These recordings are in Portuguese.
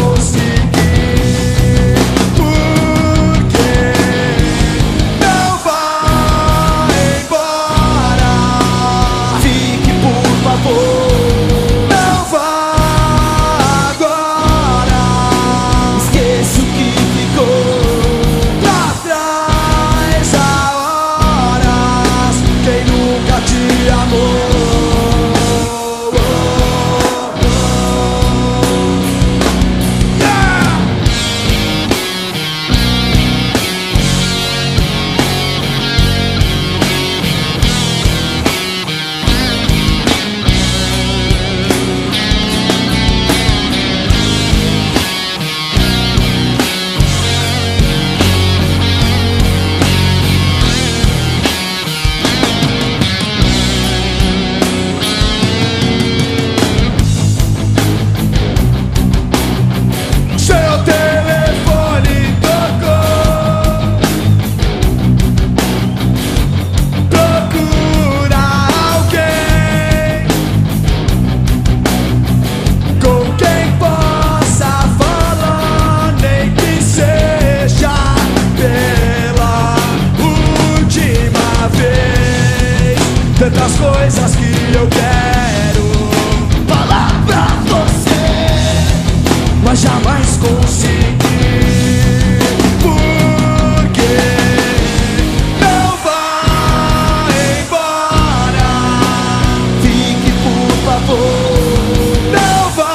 conseguir. Porque não vai embora. Fique, por favor. Não vá agora. Esqueça o que ficou pra trás. Há horas quem nunca te amou. Tantas coisas que eu quero falar pra você, mas jamais consegui. Porque não vai embora. Fique, por favor. Não vá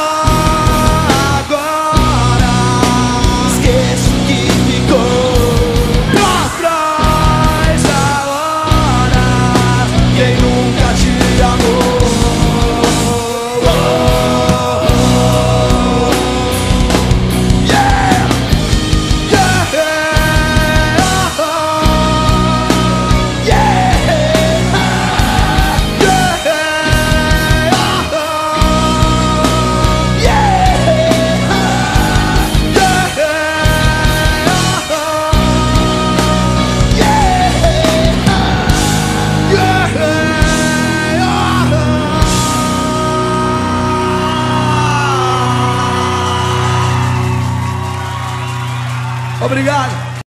agora. Esqueça o que ficou pra trás. Há horas quem nunca te amou. Obrigado.